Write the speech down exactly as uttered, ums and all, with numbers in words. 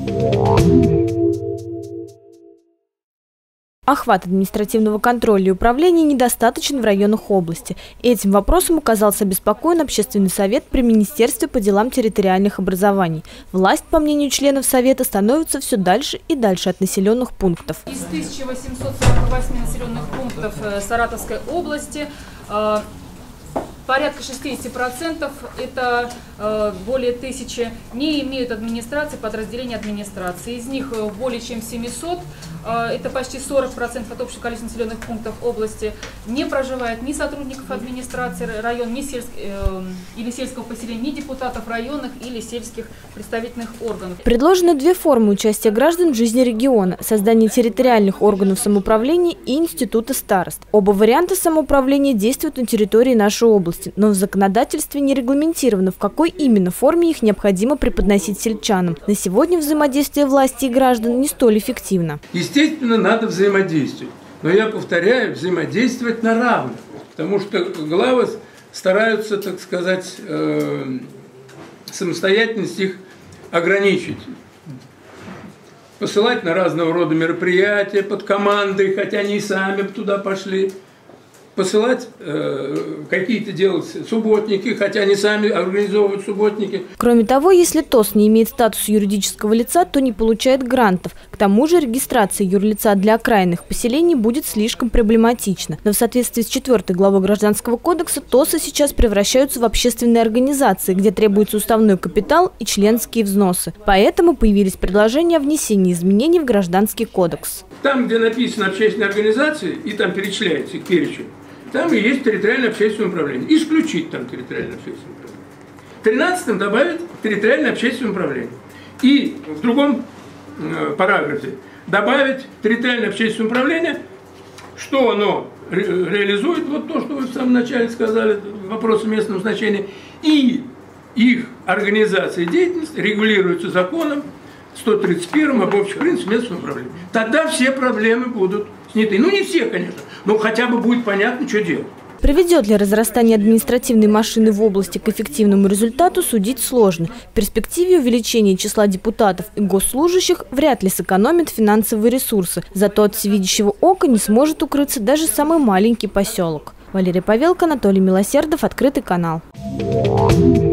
Охват административного контроля и управления недостаточен в районах области. Этим вопросом оказался обеспокоен Общественный совет при Министерстве по делам территориальных образований. Власть, по мнению членов Совета, становится все дальше и дальше от населенных пунктов. Из тысячи восьмисот сорока восьми населенных пунктов Саратовской области порядка шестидесяти процентов, это э, более тысячи, не имеют администрации, подразделения администрации. Из них более чем семисот, э, это почти сорок процентов от общего количества населенных пунктов области, не проживает ни сотрудников администрации района, ни сельск, э, или сельского поселения, ни депутатов районных или сельских представительных органов. Предложены две формы участия граждан в жизни региона – создание территориальных органов самоуправления и института старост. Оба варианта самоуправления действуют на территории нашей области, но в законодательстве не регламентировано, в какой именно форме их необходимо преподносить сельчанам. На сегодня взаимодействие власти и граждан не столь эффективно. Естественно, надо взаимодействовать. Но я повторяю, взаимодействовать на равных. Потому что главы стараются, так сказать, э, самостоятельность их ограничить. Посылать на разного рода мероприятия под командой, хотя они и сами туда пошли. Посылать, э, какие-то делать субботники, хотя они сами организовывают субботники. Кроме того, если ТОС не имеет статус юридического лица, то не получает грантов. К тому же регистрация юрлица для окраинных поселений будет слишком проблематична. Но в соответствии с четвёртой главой Гражданского кодекса ТОСы сейчас превращаются в общественные организации, где требуется уставной капитал и членские взносы. Поэтому появились предложения о внесении изменений в Гражданский кодекс. Там, где написано общественные организации, и там перечисляется их перечень, там и есть территориальное общественное управление. Исключить там территориальное общественное управление. В тринадцатом добавить территориальное общественное управление. И в другом э, параграфе добавить территориальное общественное управление, что оно ре реализует, вот то, что вы в самом начале сказали, вопросы местного значения, и их организация и деятельность регулируется законом сто тридцать первым об общих принципах местного управления. Тогда все проблемы будут сняты. Ну, не все, конечно, но хотя бы будет понятно, что делать. Приведет ли разрастание административной машины в области к эффективному результату, судить сложно. В перспективе увеличение числа депутатов и госслужащих вряд ли сэкономит финансовые ресурсы. Зато от всевидящего ока не сможет укрыться даже самый маленький поселок. Валерия Павелко, Анатолий Милосердов, Открытый канал.